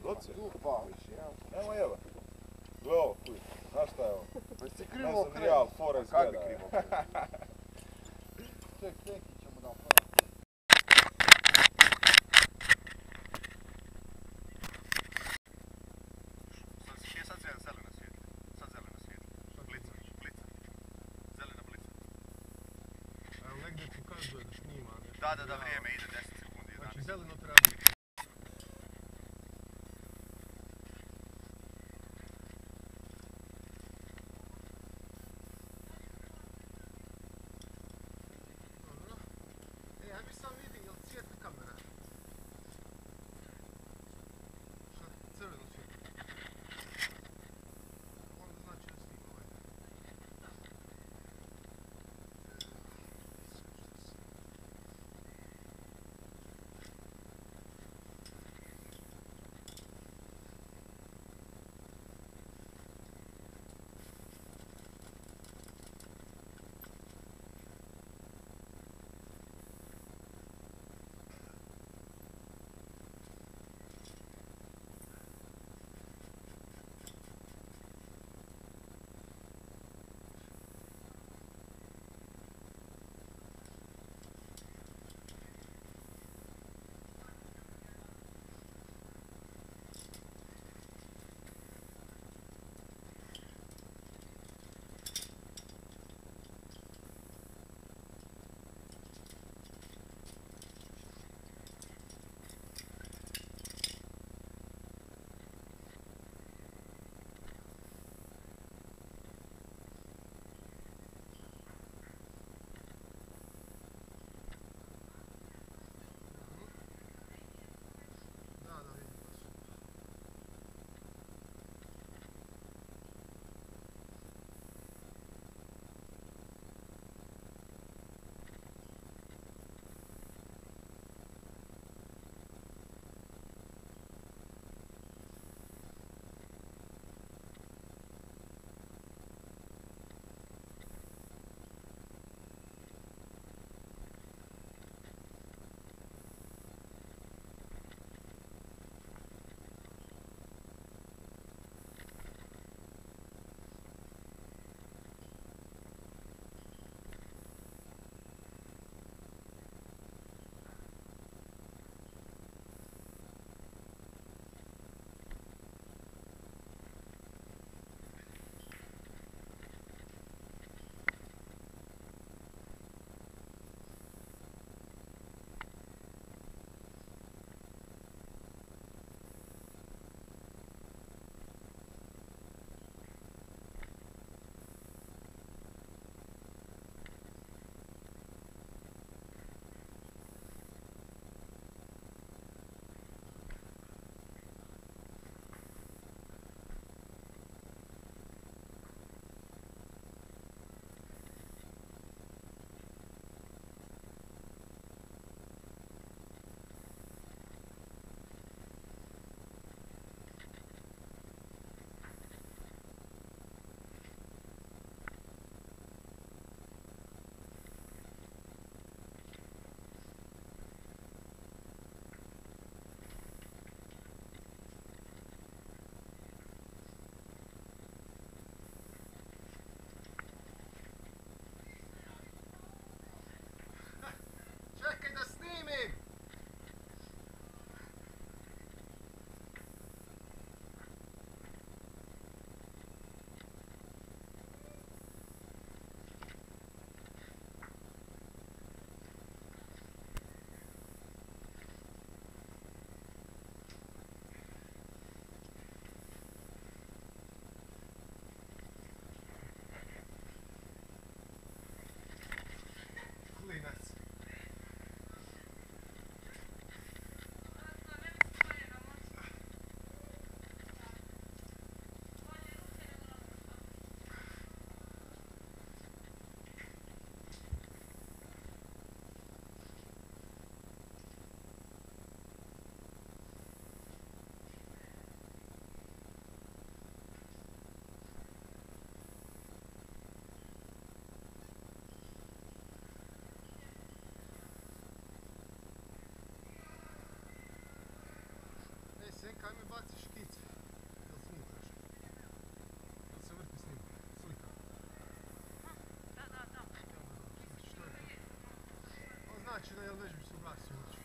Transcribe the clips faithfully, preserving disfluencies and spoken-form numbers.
Doci? Tu pališ, ja. Evo evo. Gle ovo, kuj. Znaš šta je ovo? Pa si Ne krivo znam, okrenuo. Real Forest Kak bi gleda. krivo okrenuo? Ček, neki ćemo da opravimo. Sad se jedan zelena svijetla. Sad zelena svijetla. Blica, blica. Zelena blica. Evo negdje pokazuje da snima. Da, da, da, vrijeme ide deset sekundi. Znači zeleno treba biti. Dobro. E, ajde sam vidim, jel svijetla kamera? Šta? Crveno svijetlo. Onda znači da snima ovaj. Da, da, vidim baš. Čekaj da snimim! Klinac. Ej, sen, kaj mi baciš škice? Jel snimaš? Jel se vrti snima? Slika? Da, da, da. Znači, što je to? On znači da je već bi se ugasio ući.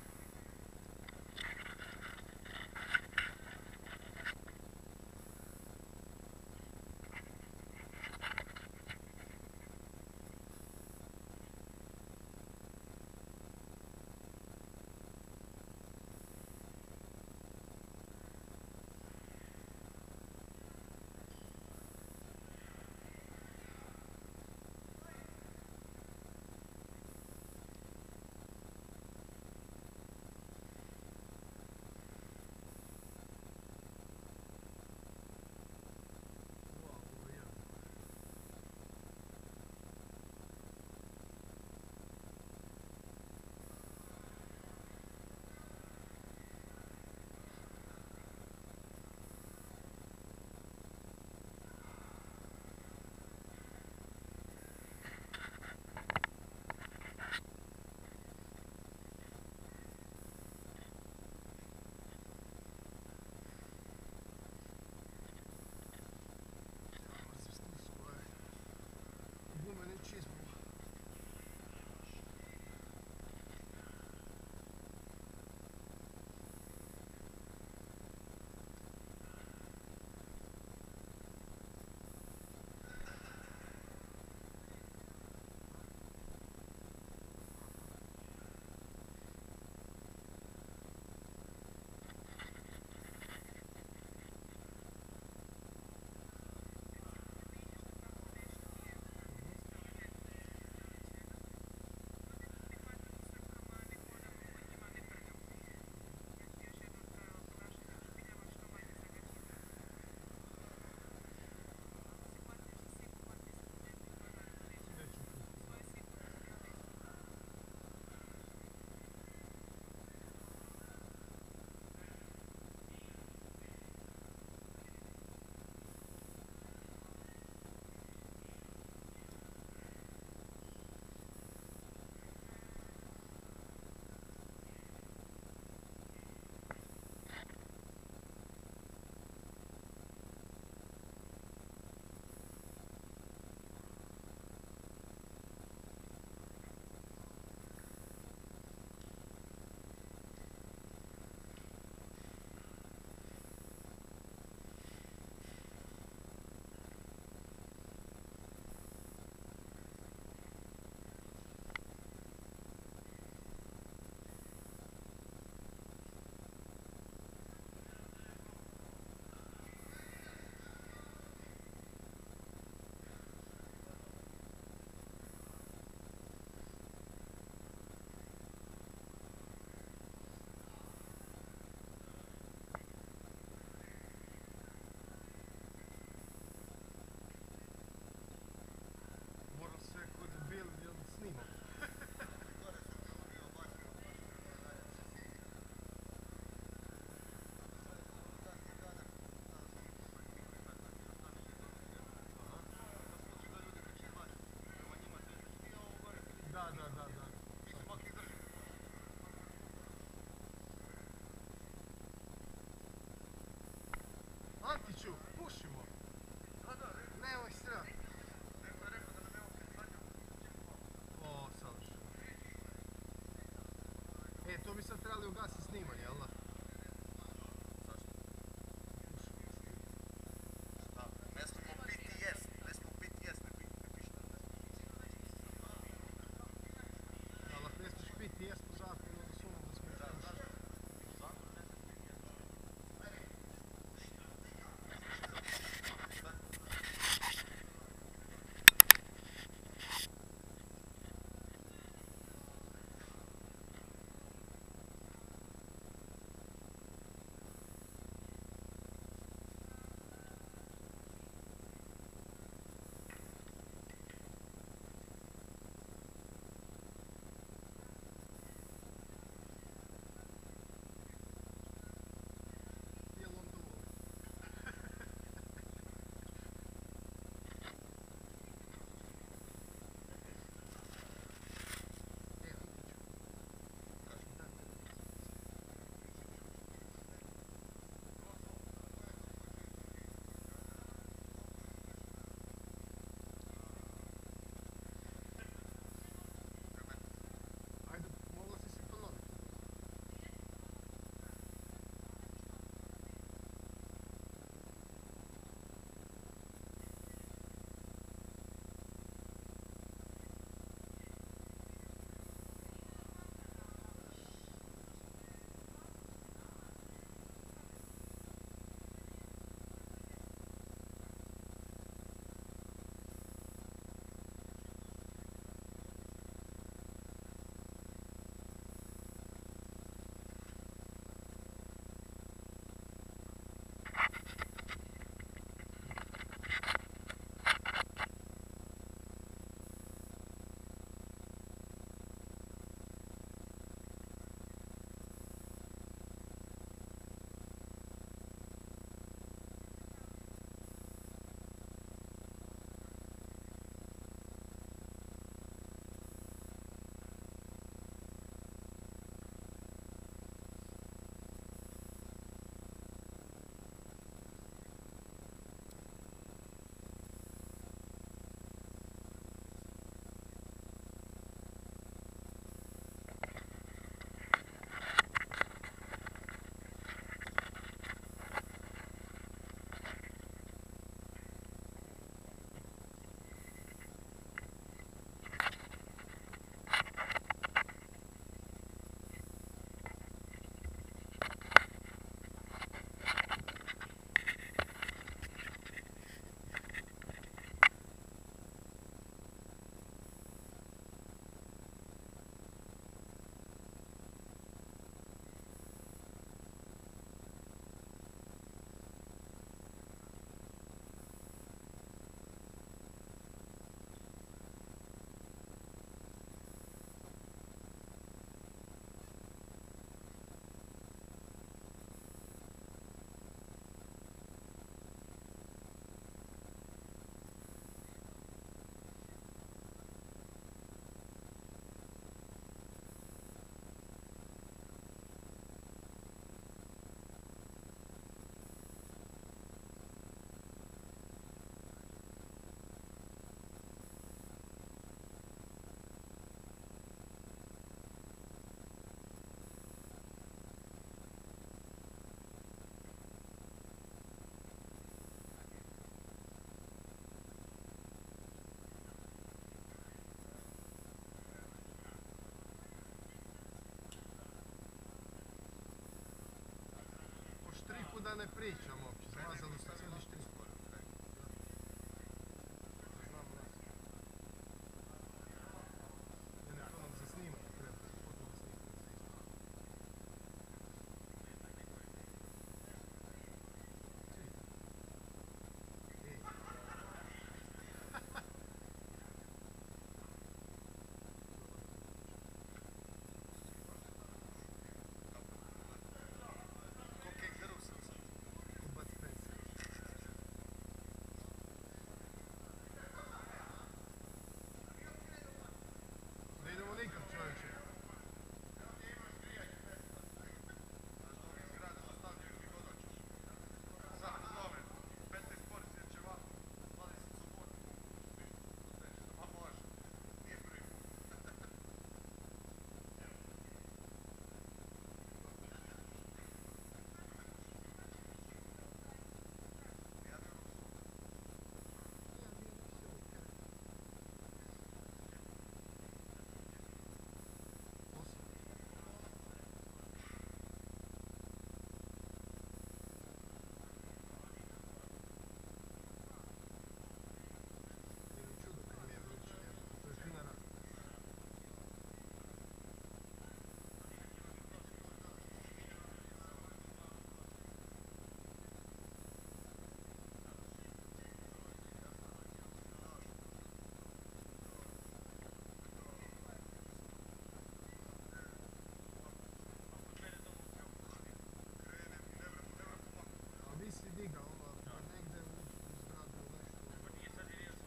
Antiću, pušimo. Nemoj sram. O, savršeno. E, to bi sad trebali ugasiti snimanje, jel da? Ne smemo piti jest, ne smemo piti jest, ne pišta. Ali ako ne smiješ piti jest po zakonu, onda sumom da smiješ pušiti. da ne pričam uopće, zlazali su cijeli štit. Znam nas. Ne, ne, to nam za snimanje treba, potom za snimanje. Ej. Ne idemo nikam, čovječe. A vi si digao ovo, negdje u zgradu nešto.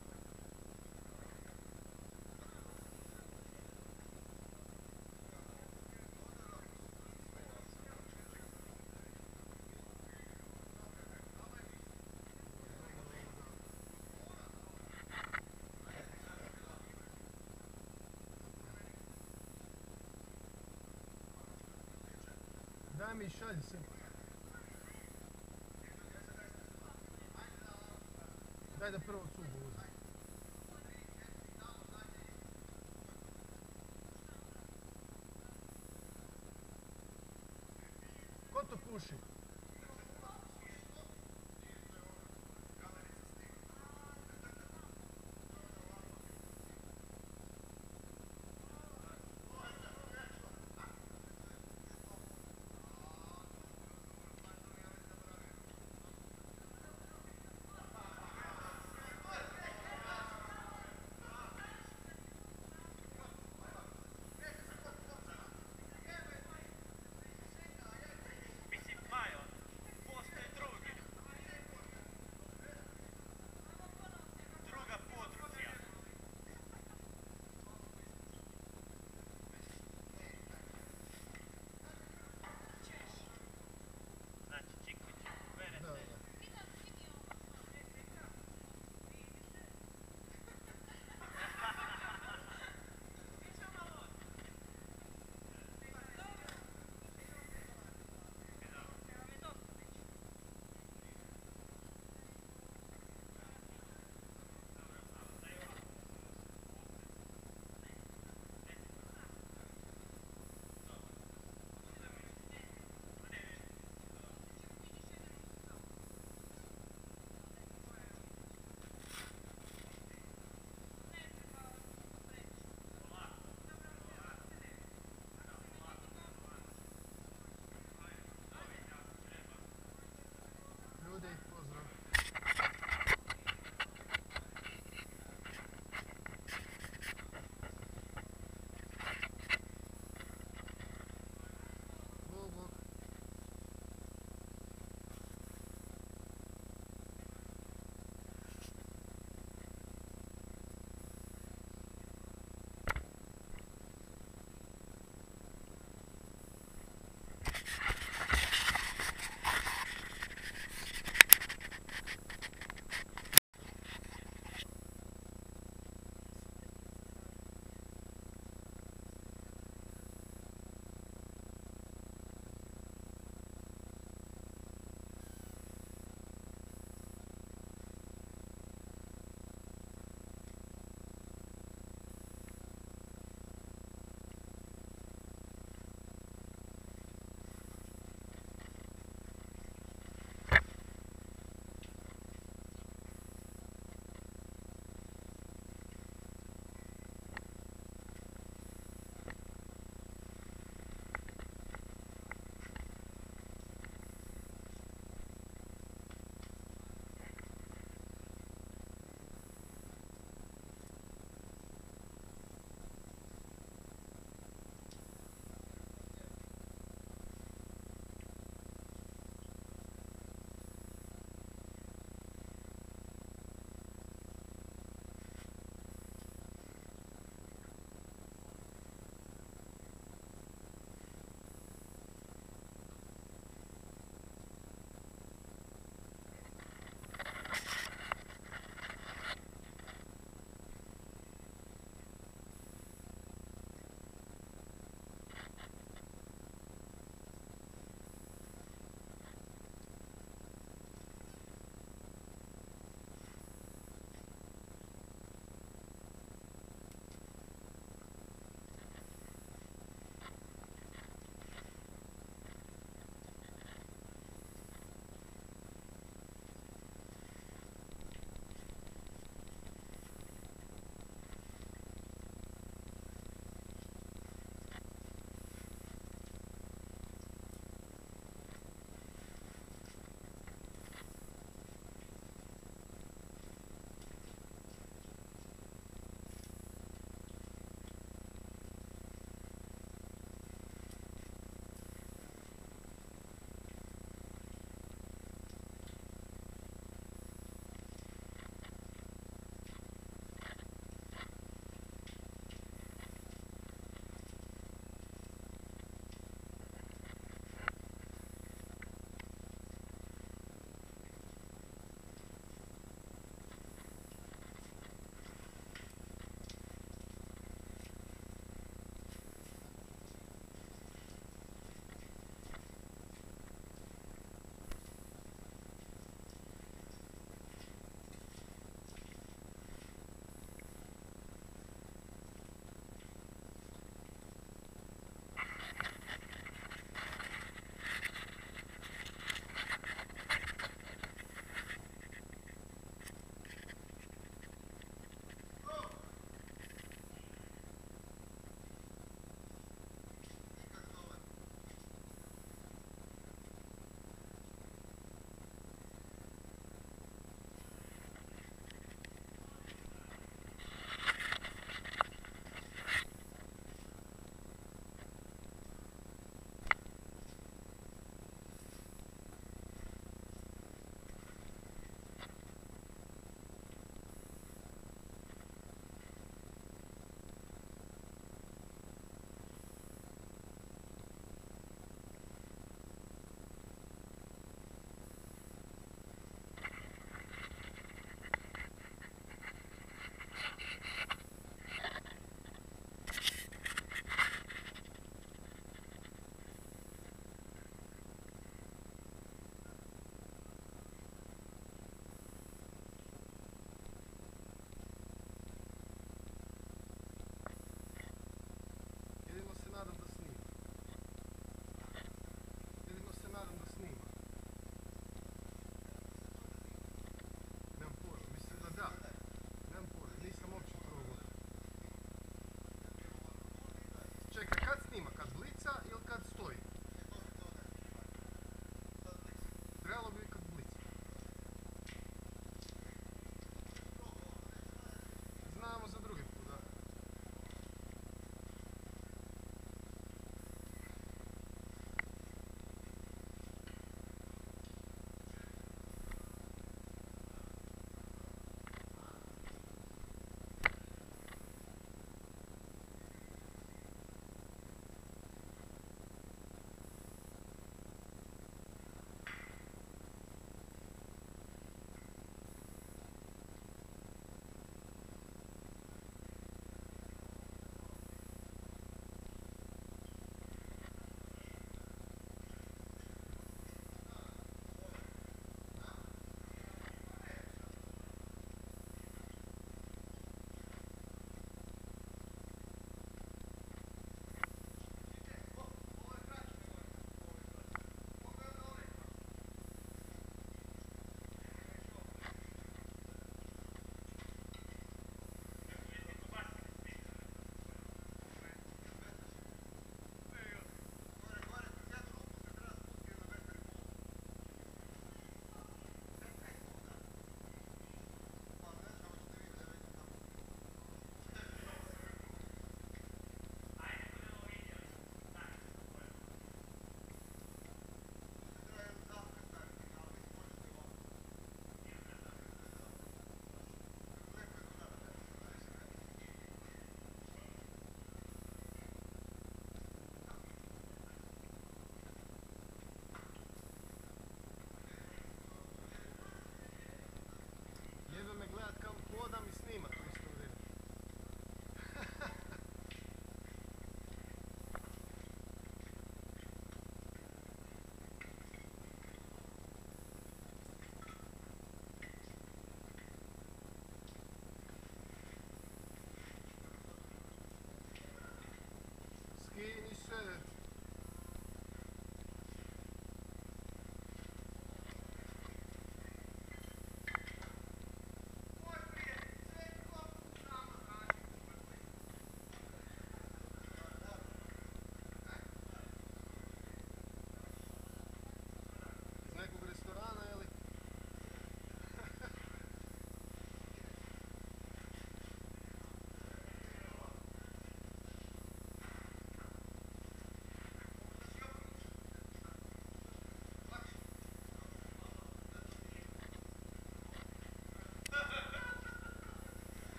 Daj mi šalj se. Daj da prvo cugu uzem. Ko to puši? Mislim, Majo, postoje drugi. Druga područja. Znači, čiku, čiku, bere Da, se. da. Ljudi, pozdrav. Bog, bog.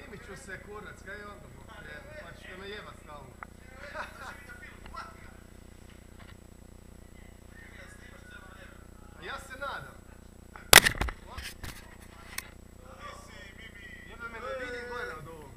Snimit ću se kurac, kaj onda? Pa ćete me jebat stalno. A ja se nadam. Jebe me ne vidim gore od ovoga.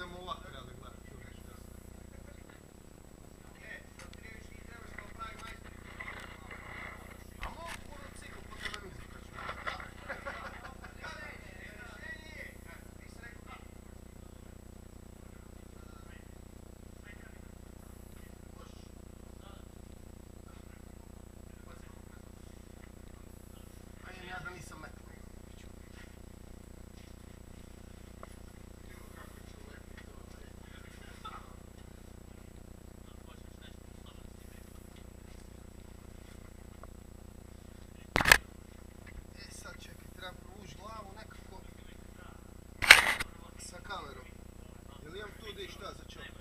budemo ovako trebali gledati. A mogu moram cikl po televiziju kaču. Ajde, ja da nisam metak. E sad čekaj, treba provući glavu nekako sa kamerom. Jel imam tu gdje šta za čovjek?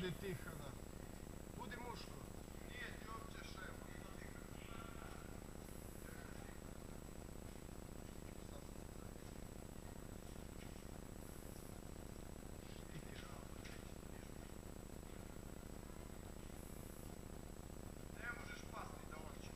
Budi Tihana. Budi muško. Nije ti uopće šef. Ne možeš pasti da hoćeš.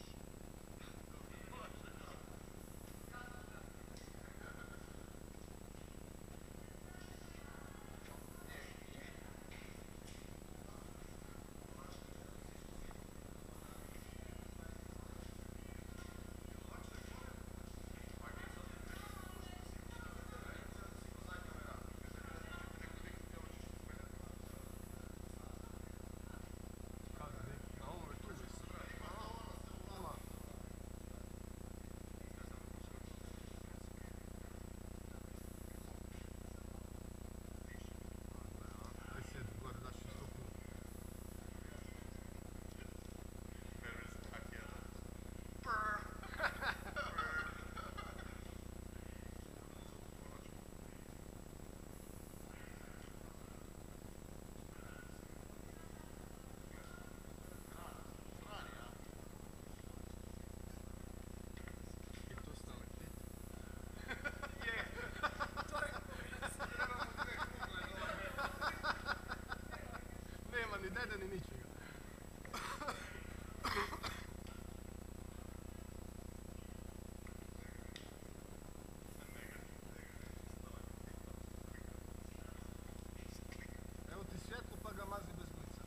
Kada neki? A ovo je tu se vrati. Ima. Aj sjedi gore, daš ti sto kuna. I tu stalaktit. Nema ni dede ni ničega. Evo ti svjetlo pa ga mazi bez blica.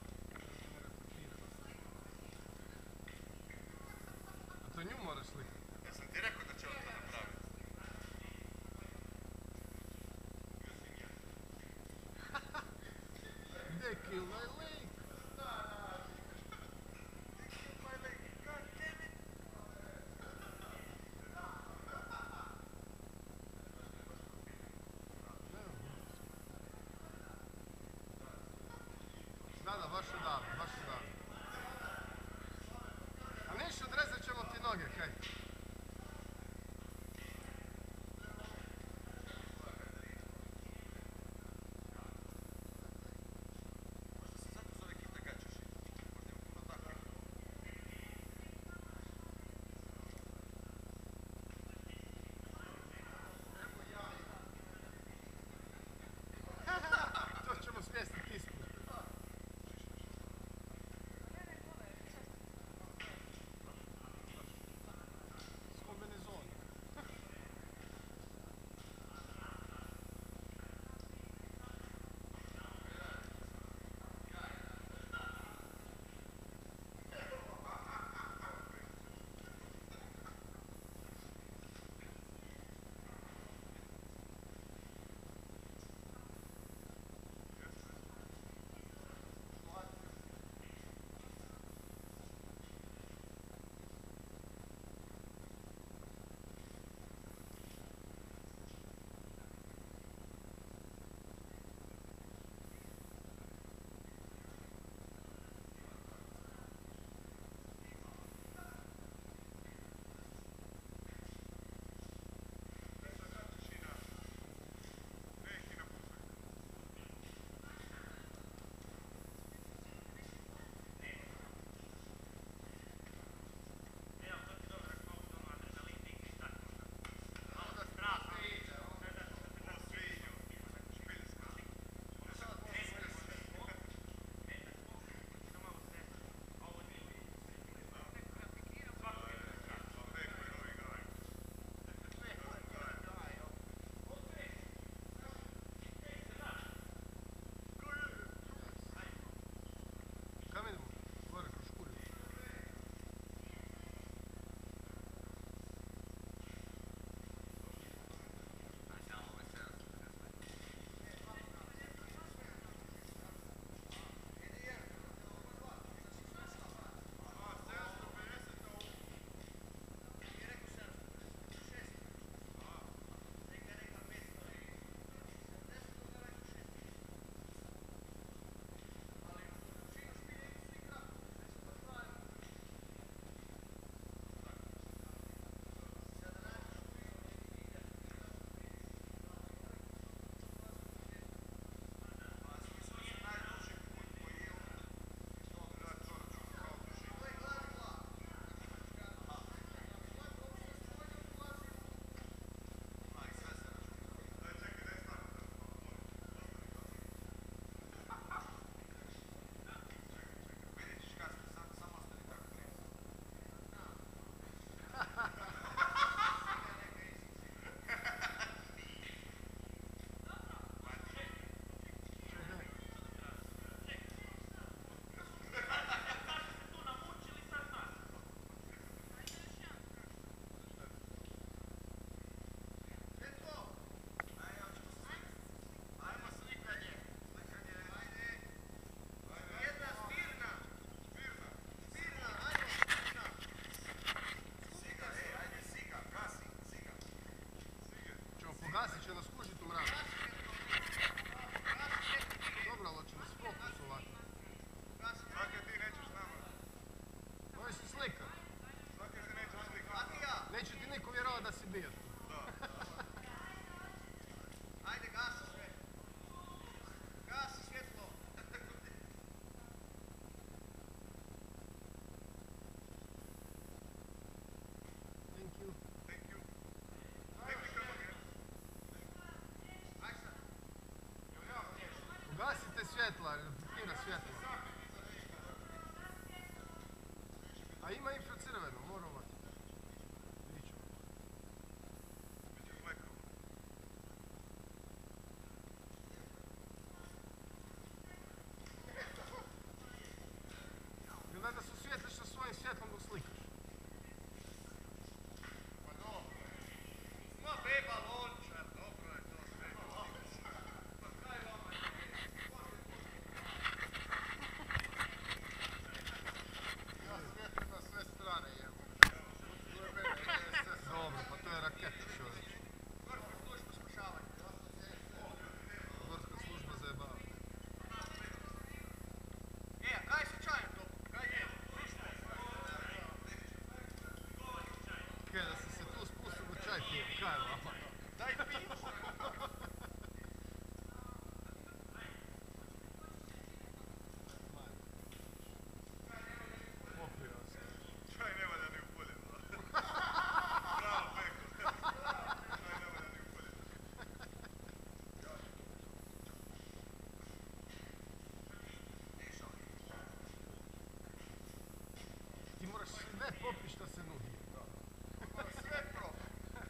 A to nju moraš slikati. Ja sam ti rekao da će on to napraviti. They kill my leg. Da, da, baš odavno, baš odavno. A niš, odrezat ćemo ti noge, kaj? Možda se zato zove Kita Gačeš. Možda ima puno takvih. To ćemo smjestiti ispod. da si bio tu. Ajde, gasi sve. Gasi svjetlo. Thank you. Thank you. Thank you, come again. Aj sad. Ugasite svjetla, reflektira svjetlo. A ima infracrveno, mora ovati. Vidit ćemo. Biće flekao. Gledaj da se osvijetliš sa svojim svjetlom dok slikaš. Pa dobro. Ma beba lončar, dobro je to sve. Pa kaj vama je? Ja svijetim na sve strane, jevo. Dobro, pa to je raketa čovječ. Gorska služba spašavanja. Gorska služba zajebava. E, a kaj sa čajem to? Kaj je? Kaj, da si se tu spustio da čaj pijem, kaj vama? Daj pić. Popio sam. Čaj ne valja ni u polje. Bravo, Beko. Čaj ne valja ni u polje. Ti moraš sve popiti što se nudi. Sve proba.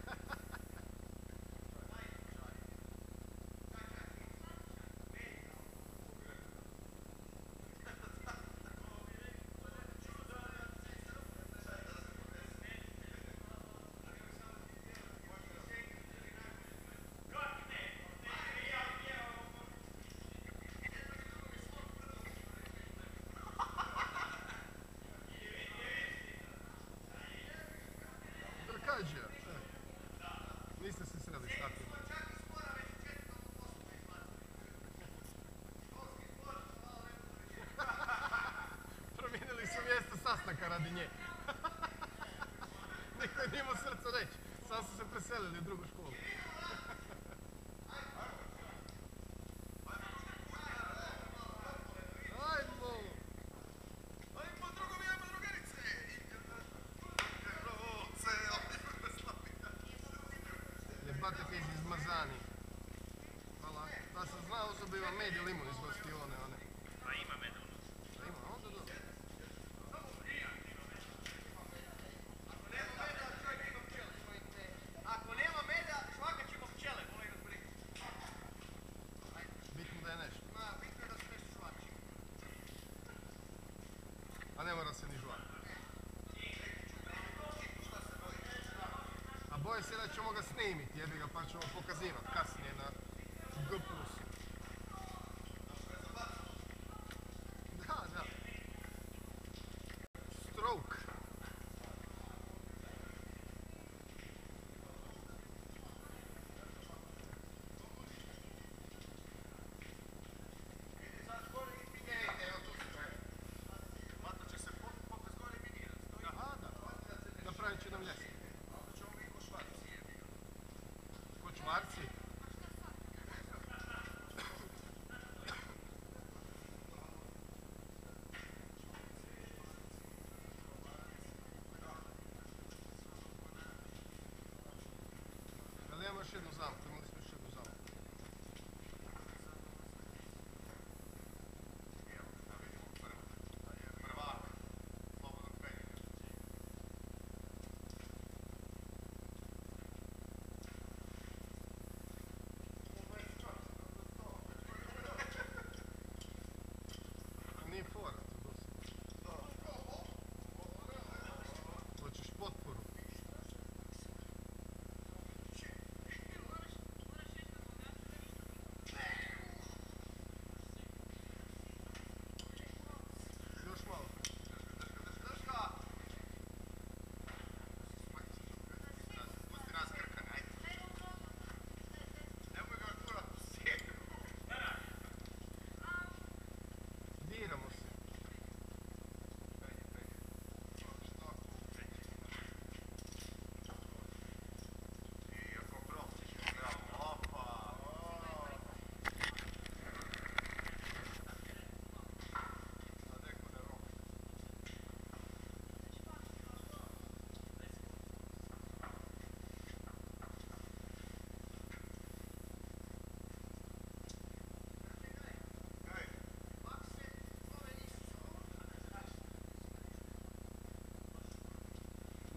Drkađija. Niste se sreli s takvim. Promijenili su mjesto sastanka radi nje. Niko je nije imao srca reći. Sad su se preselili u drugu školu. Ajmo! Ali po drugom imamo drugarice. Roce, ovdje slabina. Jebate kaj si izmazani. Hvala. Da sam znao, uzeo bi vam med i limun iz gostione, one. Pa ima meda unutra. Da ima, onda dobro. Ako nema meda, švakat ćemo pčele, molim vas briga. Bitno da je nešto. Ma, bitno je da se nešto švači. A ne mora se ni žvati. A boje se da ćemo ga snimiti, jebi ga, pa ćemo pokazivati kasnije na G plus. Da, da. Stroke. Sad skoro i minirajte, evo tu se čeka. Vato će se pokaz gore minirati. Stoji. Aha, da. Napravit će nam ljestve. Onda ćemo mi ko švarci jebi ga. Ko čvarci. Ali imamo još jednu zamku, imali smo još jednu zamku. Evo, da vidimo prvo. Prvak. Slobodnog penjega. Nije fora to dosta. Hoćeš potporu. Još malo. Drž ga. Pusti nas Krkan, ajde. Nemoj ga gurat u sjedu. Diramo se.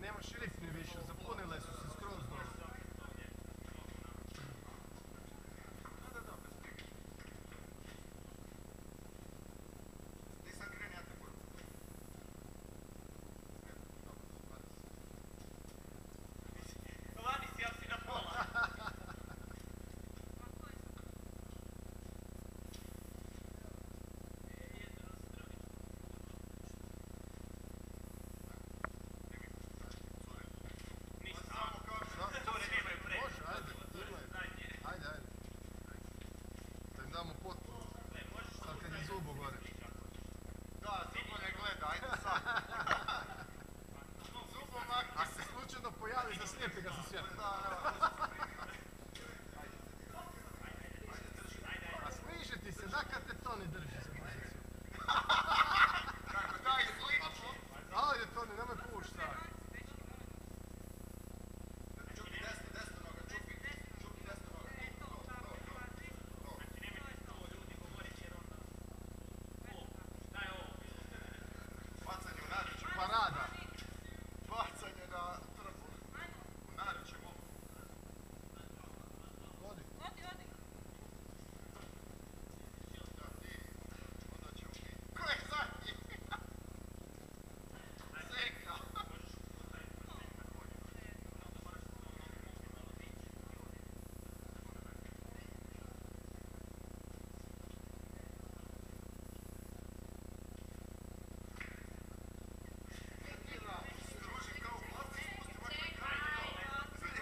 nema šrifni više, zapunile su se skroz dole. Nisam krenio, ja te budu. Vani si, ja si na pola. Samo kao Cure nemaju pre. Može, ajde, imaj. Ajde, ajde. Da im damo potporu. Sad kad je zubo gore. da, Zubo ne gleda, ajde sad. Zubo makni. A se slučajno pojavi da slijepi ga sa svjetla. A sliži ti se, da kad te to ne drži za poziciju. Kako daj slično. Ajde Toni, nemoj puš sad. Čupi desno, desno noga, čupi. Čupi desno noga. Znači nemojte to ljudi govoriti jer onda... O, šta je ovo? Bacanje u nariče. Parada. Bacanje na trbu. U nariče mogu. Vodi. Da, ti. Onda ćemo mi. Ko je zadnji? Seka. Druži kao glavci, spusti ovako na kraj.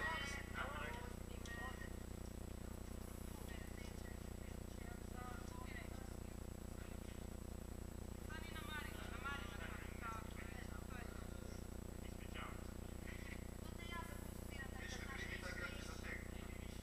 Više ne brigi da ga ti zategne.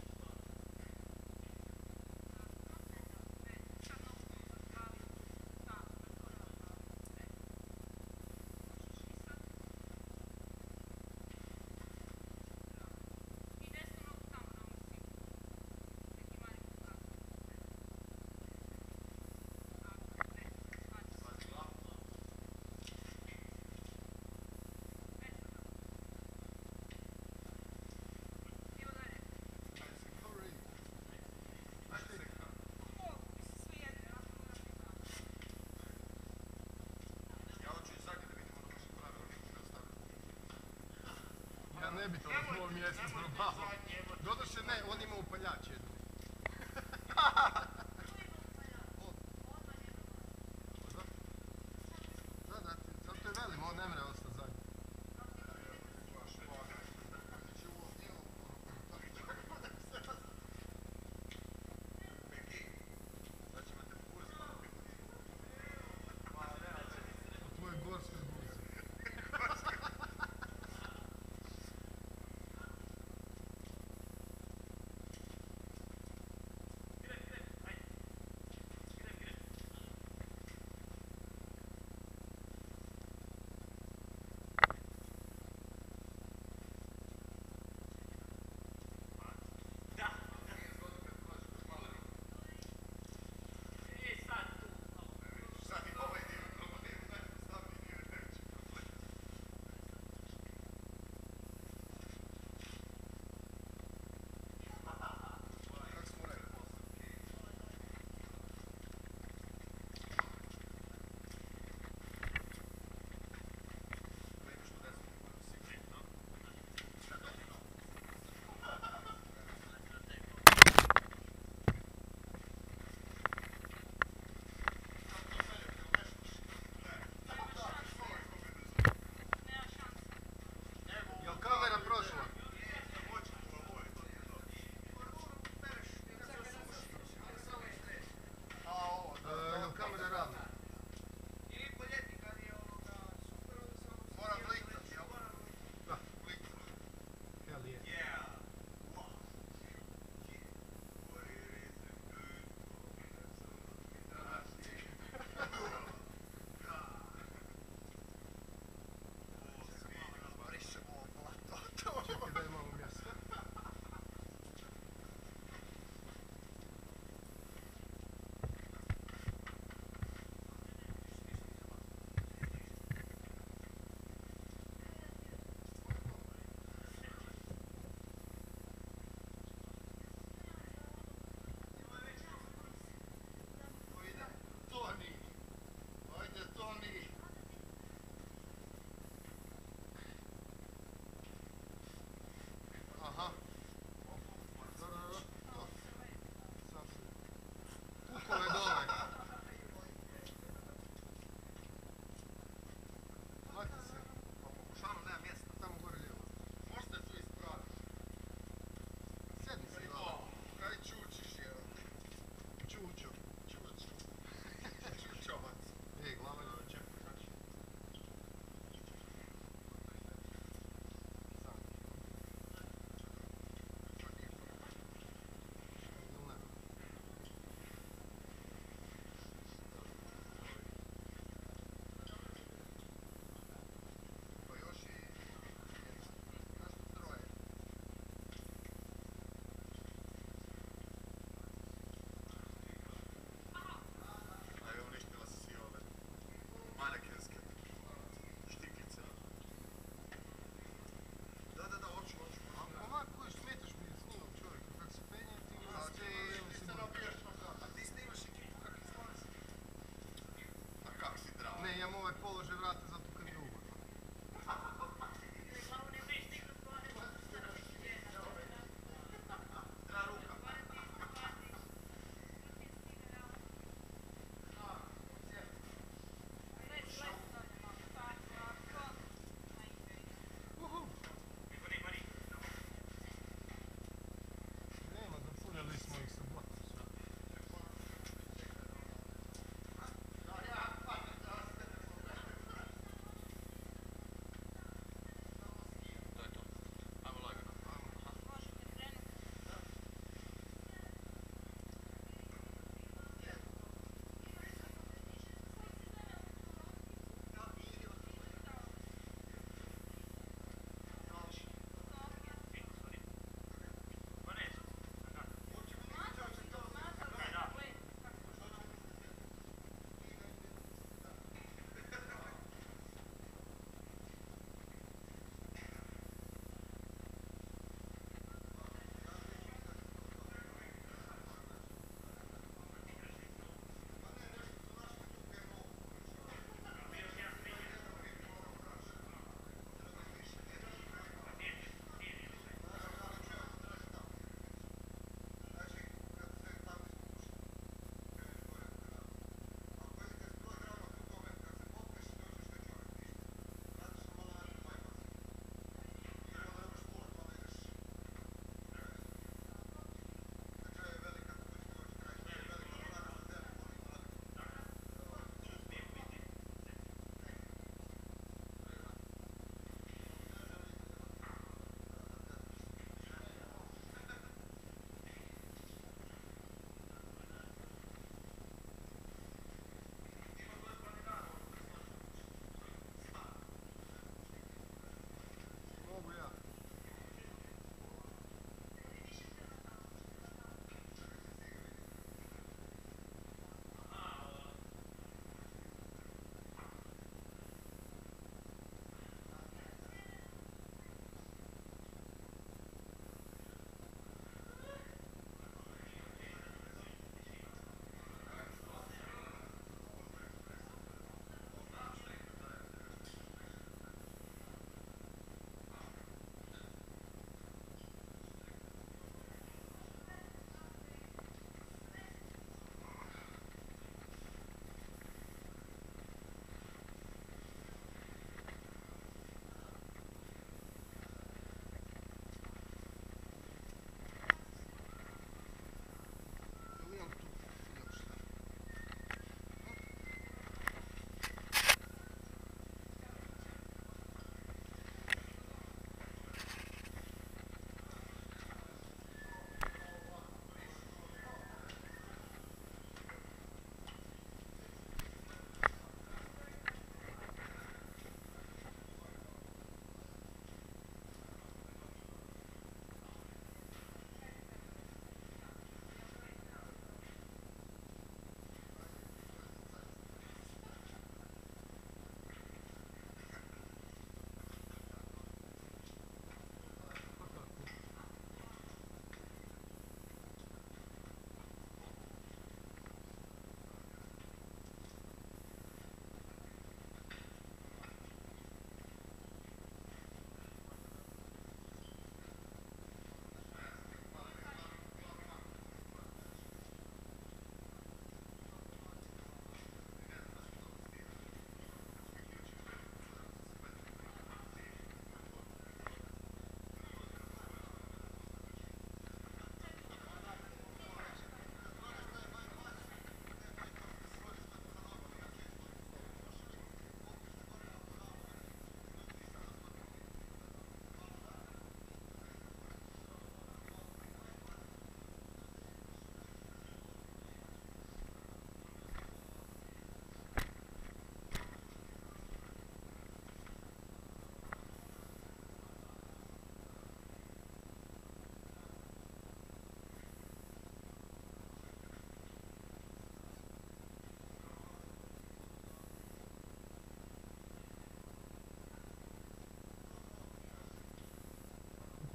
Ajde seka. Ja hoću i zadnje da vidimo ono što pravilo niko ne ostavlja. Ja ne bi to na tvojom mjestu probao. Doduše ne, on ima upaljač jedni. Da, da, zato je velim, on ne mre ostati zadnji. Peki, sad ćemo te pustiti. U tvojoj gorskoj guzi. Sad i ovaj dio problema, najpostavniji dio je treći problem. Kako smo rekli postavki? Vidiš što desno, kako si gledno. Jel kamera prošla? A ovo, da, E, da, Jel kamera ravna? Moram bliktati, jel? Da. Bliktati. Hell yeah. Yeah. Wow. Yeah. What it is and good. Brišemo ovo plato.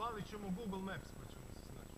Stavit ćemo Google Maps pa ćemo se snaći.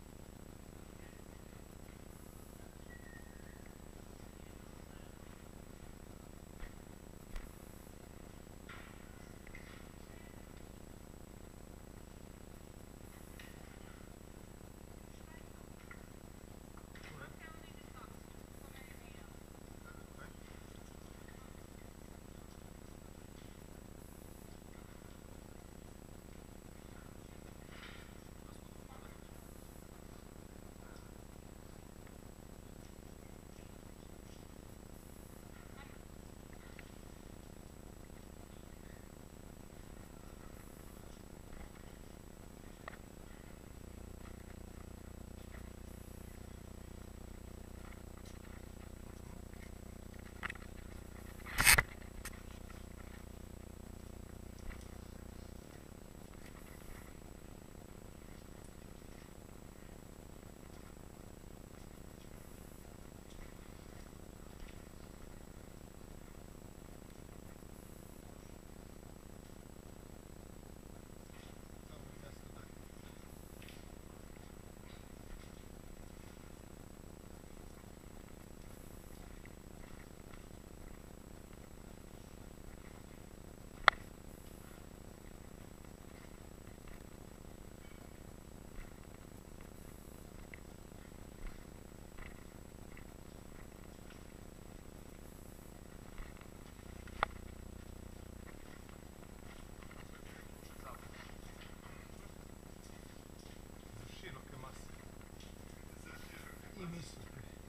I visoke.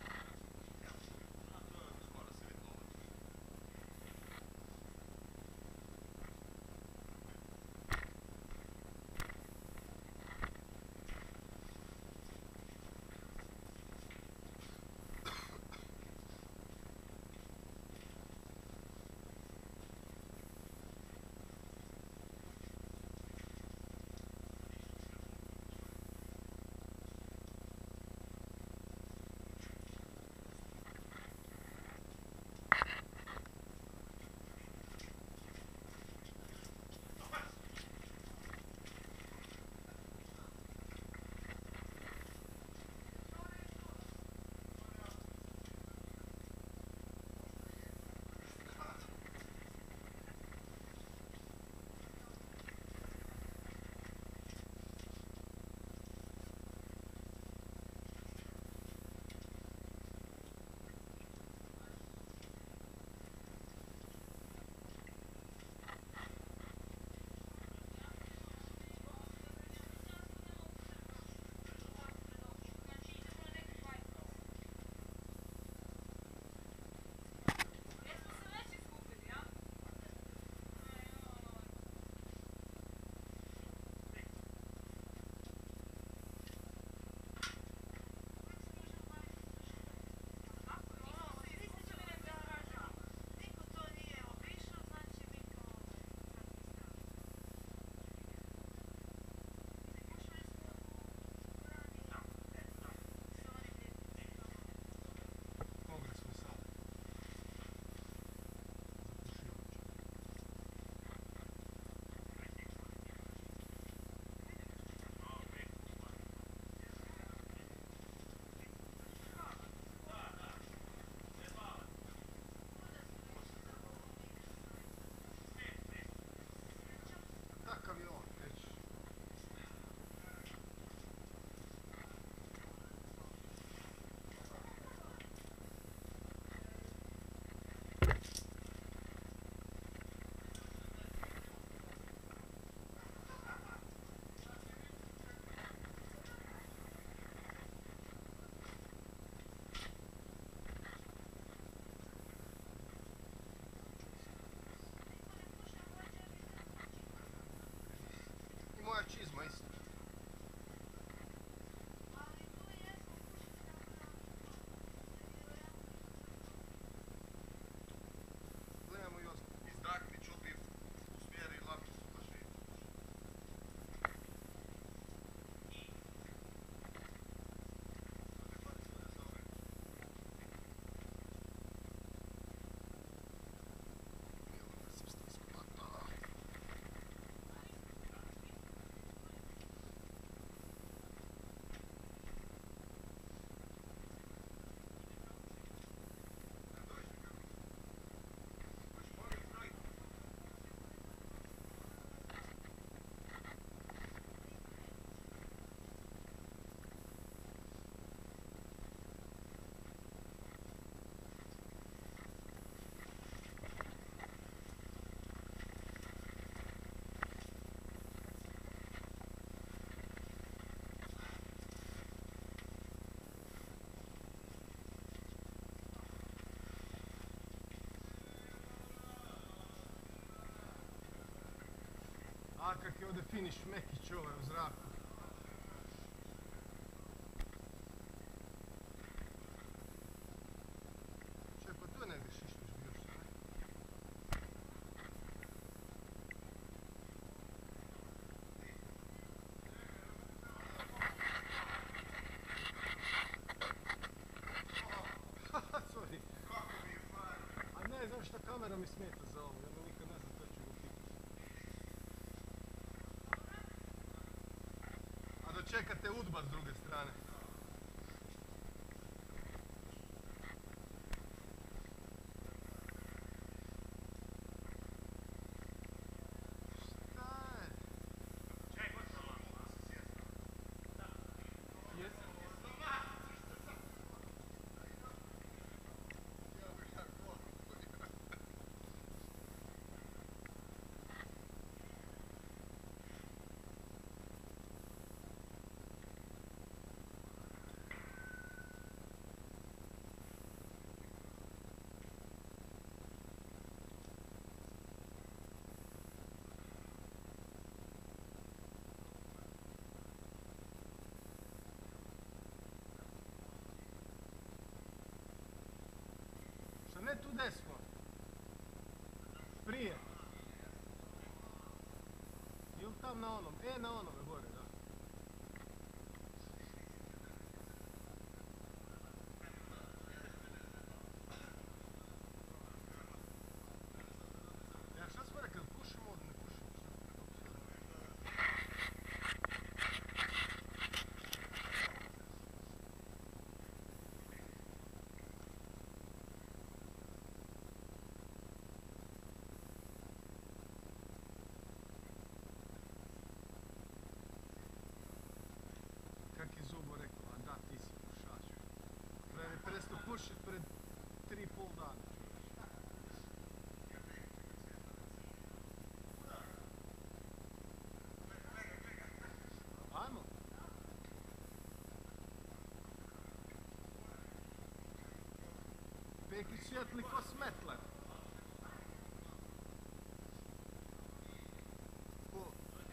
Čizma isto. Gledamo i ostalo. Izdahni čupi, usmjeri lapicu pa širi. A kak je ovdje finiš Mekić ovaj u zraku. Čaj, pa tu je negdje Šišmiš bio što ne? Haha, sorry. A ne, znaš šta, kamera mi smeta za ovo, ja nikad ne znam kad ću go pitati. A dočekate udba s druge strane. Šta je? Čaj, ko se lampa? Jesi? Šta ne tu desno? Prije. Ili tam na onom? E, na onome gore, da. Ja šta smo rekli, pušimo ovdje, ne pušimo, šta? Kak je Zubo rekao, a da, ti si pušač. Pre, presto pušit pred tri i pol dana. Ajmo. Peki svjetli ko smetle. Ko?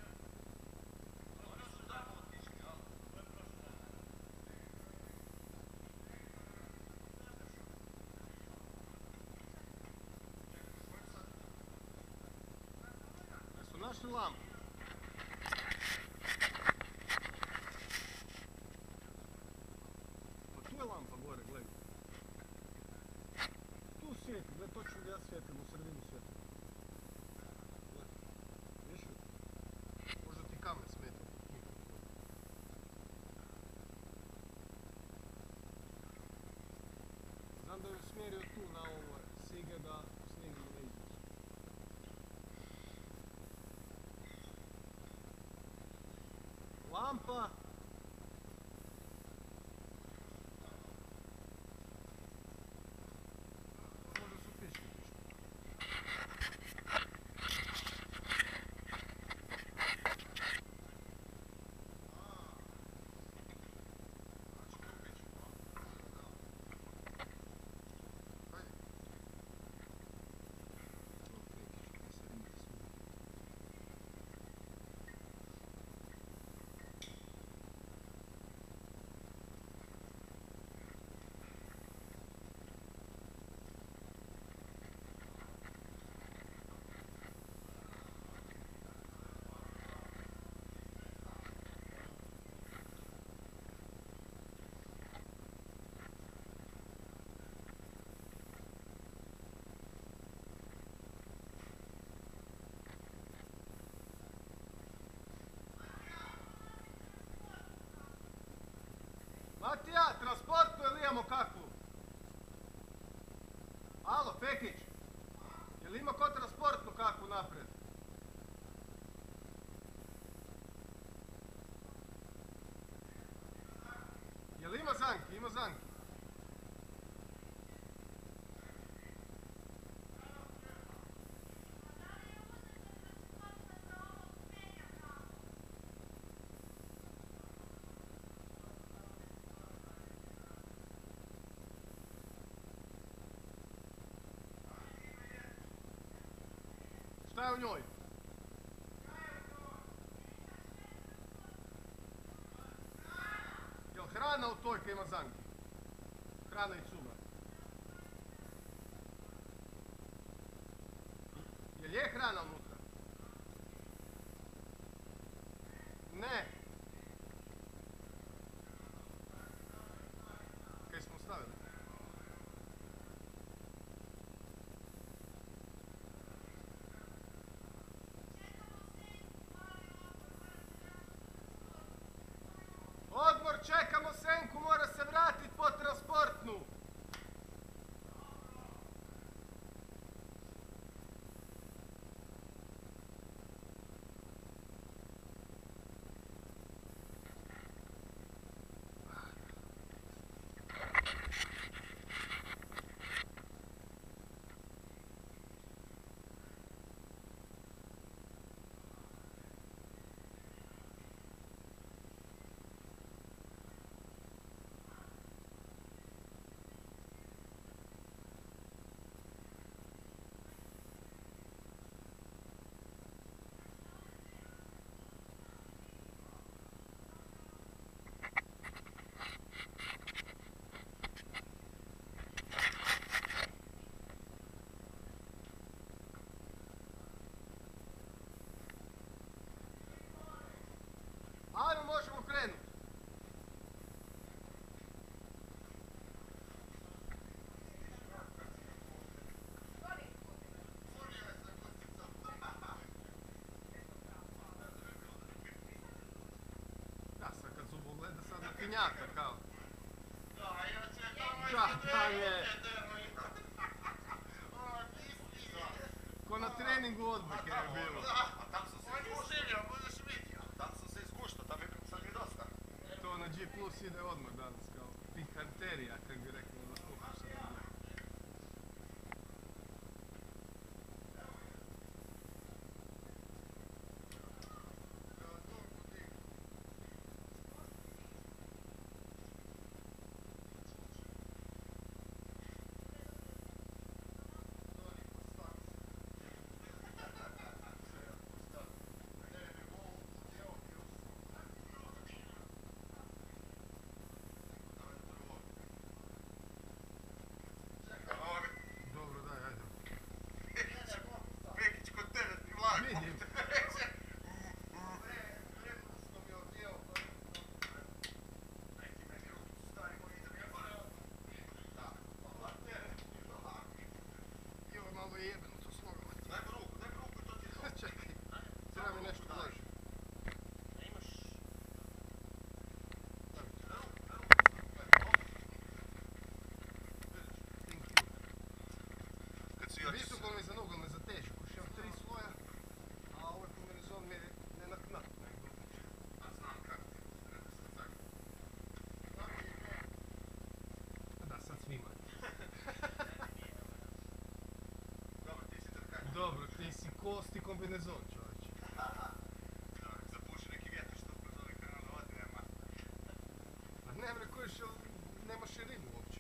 Jesu našli lampu? Pa tu je lampa gore, gledaj. Tu svijeti, gledaj, točno gdje ja svijetim, u sredinu svijetim. Gledaj, vidiš li? Možda ti kamen smeta. Znam da je usmjerio tu na ovo sige da snijeg ne izaći. Lampa! Možda su piški piški. Matija, transportu ili imamo kakvu? Alo, Pekić, jel ima ko transportnu kakvu naprijed? Jel ima zanki? Ima zanki. Šta je u njoj? hrana u toj kajmazanki? Hrana i cuga. Jel je hrana unutra? Ne. Kaj smo stavili? Odmor, čekamo Senku, mora se vratit po transportnu. Ajmo, možemo krenuti. Da, sad kad zubo gleda, sad na pinjaka kao. Da, tam je. Ko na treningu odbojke je bilo. To na G plus ide odmah danas kao pikanterija, kak bi rekao na sluham se odmah. Dobro, daj, ajde. Vidim. Joj, malo je jebeno to slogovati. Čekaj, treba mi nešto blaže. Visoko mi za nogu me zateži, ko še imam tri sloja, a ovaj kombinezon mi je nenaknat. Da, sad svima. Dobro, ti si kosti kombinezon, čovječe. A ne bre, koji še nema širinu uopće.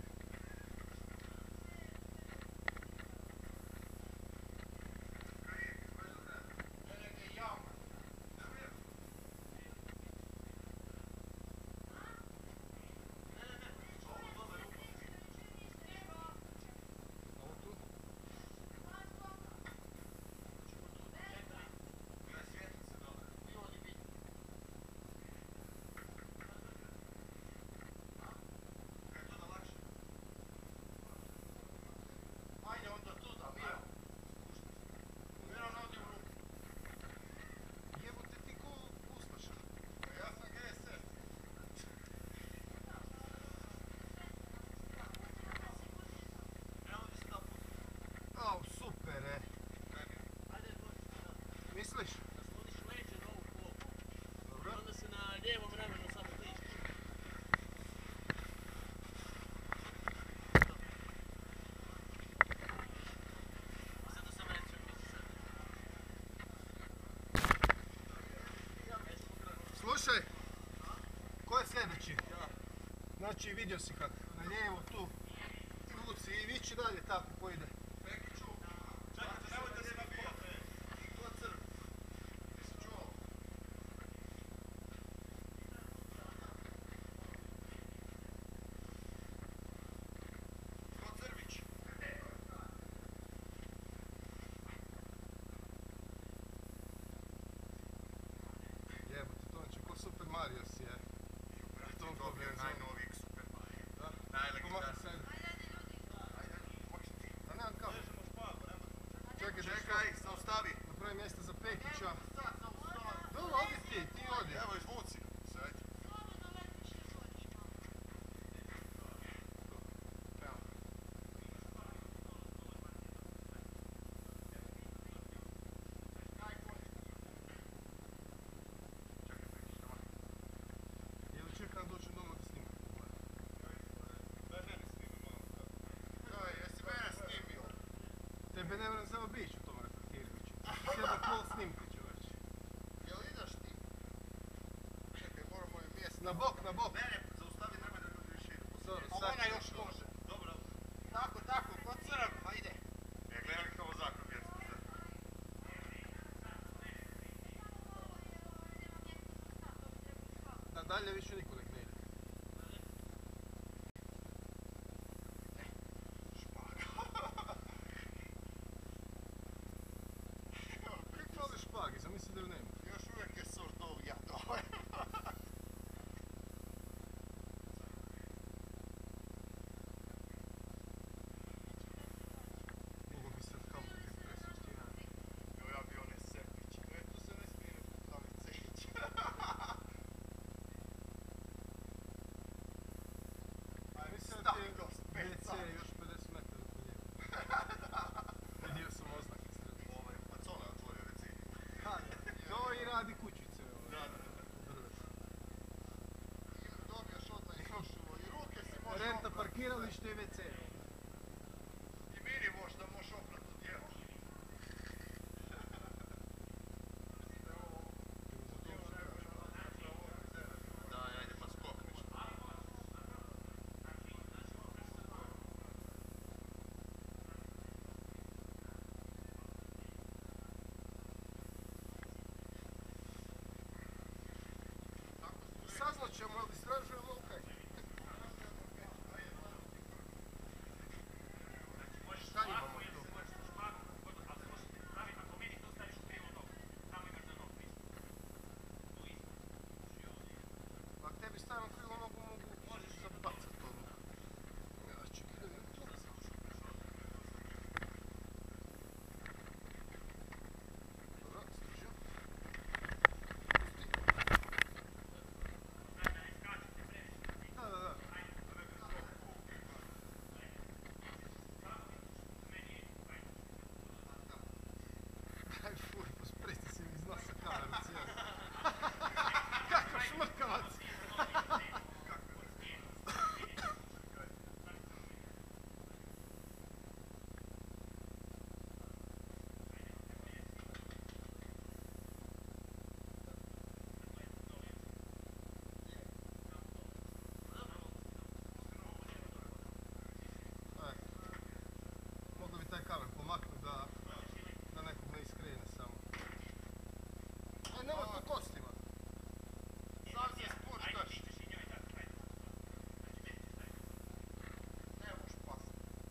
Ovo tu? Jebote ti ko ustaša. Au, super, e. Misliš? Dobro. Onda se na lijevom ramenu samo kliči. Sada sam reći Slušaj, ko je sljedeći? Znači, vidio si kako. Na lijevo, tu. Vuci i vići dalje tako ko ide. Mario si je. Brate, Toliko dobio benzina. najnovijeg Superbike. Da? Najlegendarniji. Ajde, Hoćeš ti? a nemam kako. Čekaj, da Čekaj, zaustavi. napravi mjesto za Pekića. Sad zaustavi. Dobro, odi ti, ti odi. Evo, izvuci. Sad. Evo. Ili čekam doći doma da snimam. Daj, jesi mene snimio? Tebe ne moram samo bić u tom reflektirujući. Sjedam pol snimke čovječ. Jel ideš ti? Čekaj, moramo je mjesto. Na bok, na bok. Ne, ne, zaustavi, nemoj da ljudi više idu. Dobro, A sad ona ću. još može. Dobro. Tako, tako, po crv, ma ide. E, gledaj kao zakon mjesto. Da dalje više niko nek ne ide. Kako fali špagi, zamisli da ju nema. Još uvijek je sort ovog jada. Mogu bi sad kao neke presustine. Evo ja bi one sepići. E, tu se ne smije pukavice ići. Mislim da ti je Staklost, ve pet ce sati. još pedeset metara do njega. Vidio sam oznake srednje. Ovaj, pacole otvorio reci. Ha, to i radi kućice. ovaj. Da, da, da. Drveće. I dobiješ odmah i nošuvo i ruke si možeš Renta oprat. parkiralište i ve ce. I mini možda možeš oprat od djela. Daj, ajde pa skokniš. Saznat ćemo, ali istražujemo okej. Šta imamo tu? Ako tebi stavim krilo nogu, mogu zabacat ono. Ja, čekaj da vidim tu. Dobro, stižem. Da, da, da. Daj fuj, pospresti se mi iz nosa kameru cijelu. Kako šmrkavac! Aj, mogao bi taj kamen pomaknuti da, da nekog ne iskrene samo. Aj, nemoj po kostima. Sam se spuštaš. Ne možeš pasti.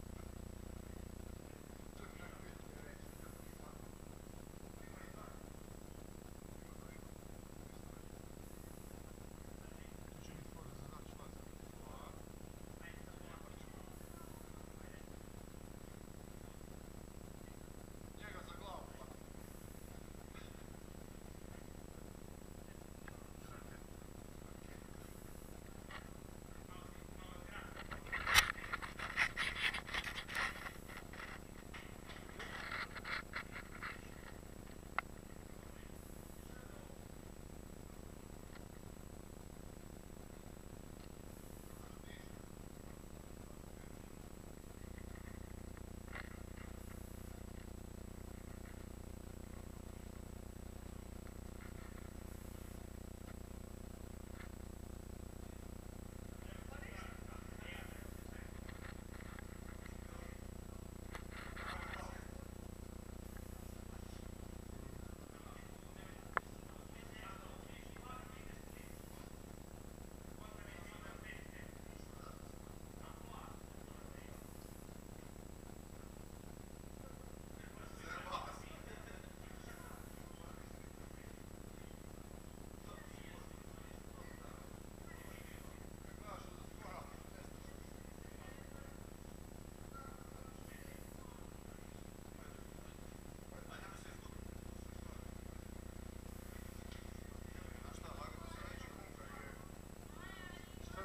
Tu će biti fora za daći nazad.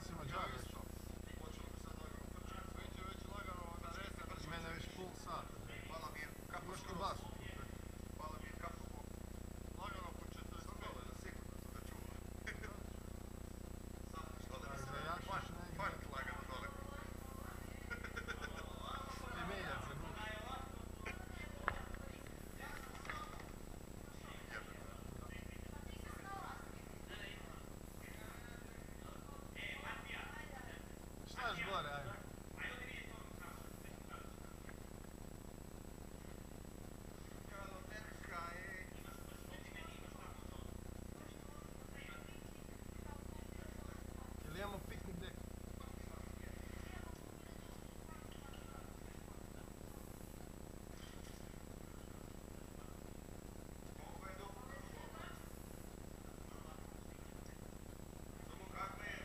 si Mađar već. Počelo bi sad lagano trčati. Već je već lagano na rese trčati. Mene već pol sata. Hvala mi je kako Još kod skroz. vas. Hvala mi je kako po... Lagano po četrdeset pet. Da sigurno to da čuva. Samo što da mi se Zajašiš fart, negdje. fart lagano dole. Temeljac za ruku. Šta još gore, ajde. Galopetka je... Jel imamo piknik dek? Ovo je dobro kako. Samo kako je.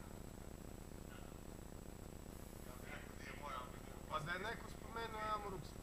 Ja bih rekao di je moja ambicija. Pa da je neko spomenuo, ja mu ruku